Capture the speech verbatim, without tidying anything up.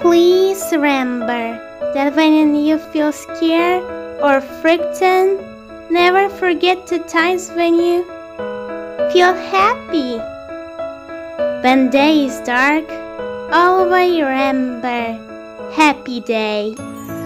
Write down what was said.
Please remember that when you feel scared or frightened, never forget the times when you feel happy. When day is dark, always remember happy day.